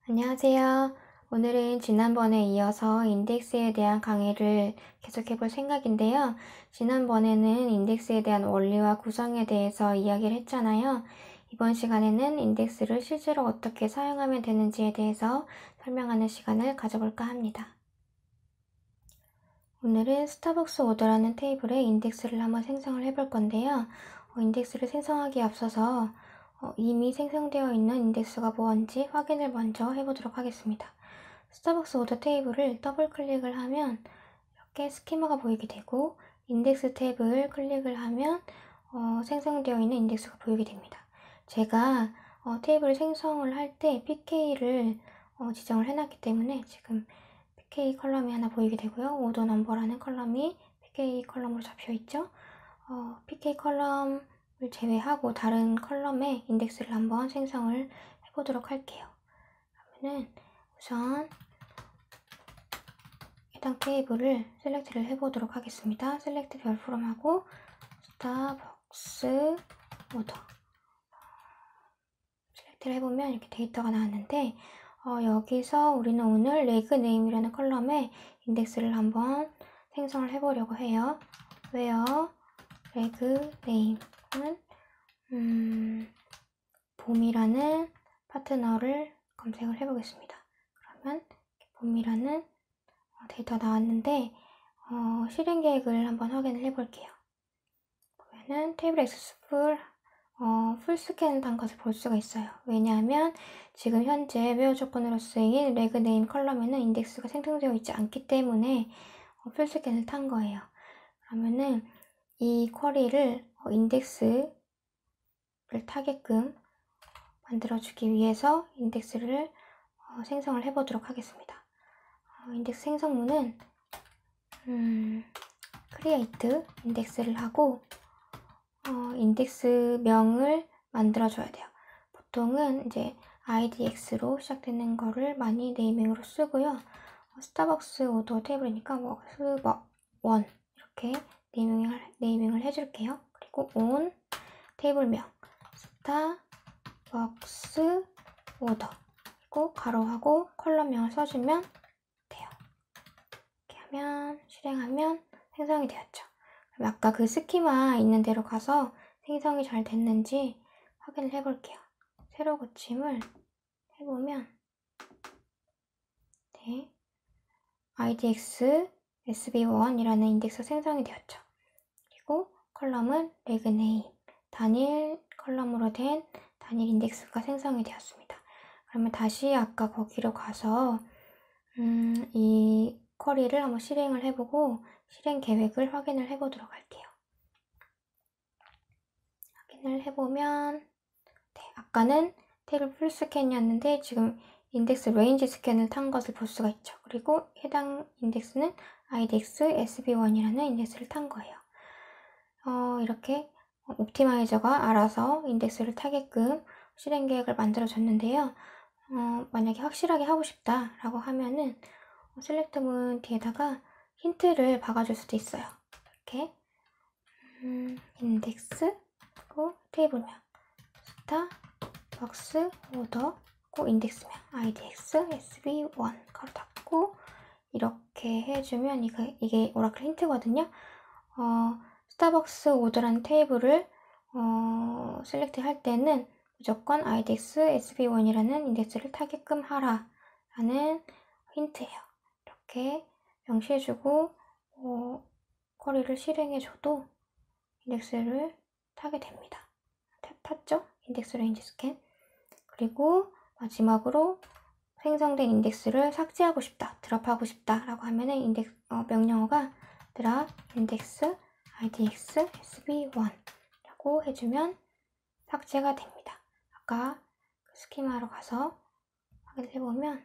안녕하세요. 오늘은 지난번에 이어서 인덱스에 대한 강의를 계속해 볼 생각인데요. 지난번에는 인덱스에 대한 원리와 구성에 대해서 이야기를 했잖아요. 이번 시간에는 인덱스를 실제로 어떻게 사용하면 되는지에 대해서 설명하는 시간을 가져볼까 합니다. 오늘은 스타벅스 오더라는 테이블에 인덱스를 한번 생성을 해볼 건데요. 인덱스를 생성하기에 앞서서 이미 생성되어 있는 인덱스가 뭔지 확인을 먼저 해보도록 하겠습니다. 스타벅스 오더 테이블을 더블 클릭을 하면 이렇게 스키마가 보이게 되고, 인덱스 탭을 클릭을 하면 생성되어 있는 인덱스가 보이게 됩니다. 제가 테이블 생성을 할 때 PK를 지정을 해놨기 때문에 지금 PK 컬럼이 하나 보이게 되고요. 오더 넘버라는 컬럼이 PK 컬럼으로 잡혀있죠. PK 컬럼을 제외하고 다른 컬럼에 인덱스를 한번 생성을 해보도록 할게요. 그러면은 우선 해당 테이블을 셀렉트를 해보도록 하겠습니다. 셀렉트 별프롬하고 스타벅스 오더 셀렉트를 해보면 이렇게 데이터가 나왔는데, 여기서 우리는 오늘 레그 네임이라는 컬럼에 인덱스를 한번 생성을 해보려고 해요. where 레그 네임은 봄이라는 파트너를 검색을 해보겠습니다. 그러면 봄이라는 데이터 나왔는데, 실행 계획을 한번 확인을 해볼게요. 보면은 테이블 액세스 풀 스캔을 단 것을 볼 수가 있어요. 왜냐하면 지금 현재 웨어 조건으로 쓰인 레그 네임 컬럼에는 인덱스가 생성되어 있지 않기 때문에 풀 스캔을 탄 거예요. 그러면은 이 쿼리를 인덱스를 타게끔 만들어주기 위해서 인덱스를 생성을 해보도록 하겠습니다. 인덱스 생성문은 create 인덱스를 하고 인덱스 명을 만들어줘야 돼요. 보통은 이제 idx로 시작되는 거를 많이 네이밍으로 쓰고요. 스타벅스 오더 테이블이니까 원 이렇게 네이밍을 해줄게요. 그리고 on 테이블명 스타벅스 오더 그리고 가로하고 컬럼명을 써주면 돼요. 이렇게 하면 실행하면 생성이 되었죠. 그럼 아까 그 스키마 있는 데로 가서 생성이 잘 됐는지 확인을 해볼게요. 세로 고침을 해보면 네, idx sb1이라는 인덱스가 생성이 되었죠. 그리고 컬럼은 레그네임 단일 컬럼으로 된 단일 인덱스가 생성이 되었습니다. 그러면 다시 아까 거기로 가서 이 쿼리를 한번 실행을 해보고 실행 계획을 확인을 해보도록 할게요. 확인을 해보면 네, 아까는 테이블 풀 스캔이었는데 지금 인덱스 레인지 스캔을 탄 것을 볼 수가 있죠. 그리고 해당 인덱스는 idx sb1이라는 인덱스를 탄 거예요. 이렇게 옵티마이저가 알아서 인덱스를 타게끔 실행 계획을 만들어 줬는데요. 만약에 확실하게 하고 싶다라고 하면은 셀렉트문 뒤에다가 힌트를 박아줄 수도 있어요. 이렇게 인덱스 그리고 테이블명 스타벅스 오더 그리고 인덱스명 idx sb1 가로 닫고 이렇게 해주면 이게 오라클 힌트거든요. 스타벅스 오더라는 테이블을 셀렉트 할 때는 무조건 idx sb1이라는 인덱스를 타게끔 하라 라는 힌트예요. 이렇게 명시해주고 쿼리를 실행해줘도 인덱스를 타게 됩니다. 탔죠? 인덱스 레인지 스캔. 그리고 마지막으로 생성된 인덱스를 삭제하고 싶다, 드롭하고 싶다 라고 하면은 명령어가 drop index idx sb1 라고 해주면 삭제가 됩니다. 아까 그 스키마로 가서 확인을 해보면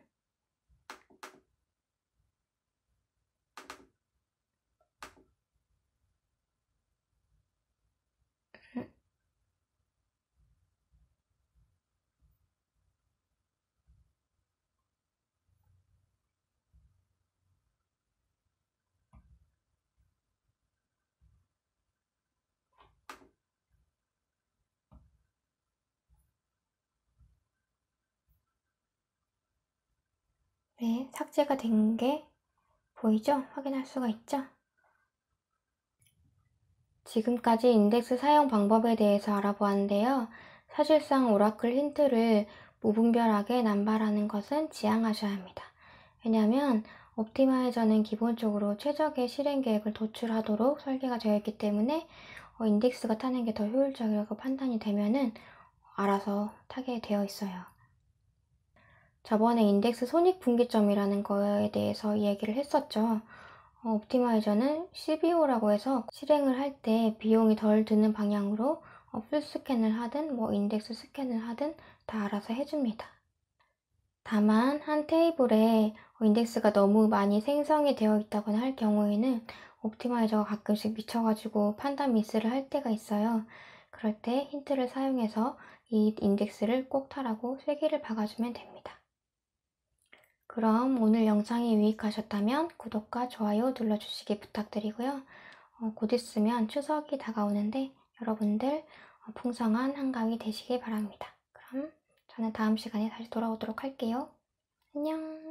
네, 삭제가 된 게 보이죠? 확인할 수가 있죠? 지금까지 인덱스 사용 방법에 대해서 알아보았는데요. 사실상 오라클 힌트를 무분별하게 남발하는 것은 지양하셔야 합니다. 왜냐하면 옵티마이저는 기본적으로 최적의 실행 계획을 도출하도록 설계가 되어 있기 때문에 인덱스가 타는 게 더 효율적이라고 판단이 되면은 알아서 타게 되어 있어요. 저번에 인덱스 손익분기점이라는 거에 대해서 이야기를 했었죠. 옵티마이저는 CBO라고 해서 실행을 할 때 비용이 덜 드는 방향으로 풀 스캔을 하든 인덱스 스캔을 하든 다 알아서 해줍니다. 다만 한 테이블에 인덱스가 너무 많이 생성이 되어 있다거나 할 경우에는 옵티마이저가 가끔씩 미쳐가지고 판단 미스를 할 때가 있어요. 그럴 때 힌트를 사용해서 이 인덱스를 꼭 타라고 쐐기를 박아주면 됩니다. 그럼 오늘 영상이 유익하셨다면 구독과 좋아요 눌러주시기 부탁드리고요. 곧 있으면 추석이 다가오는데 여러분들 풍성한 한가위 되시길 바랍니다. 그럼 저는 다음 시간에 다시 돌아오도록 할게요. 안녕.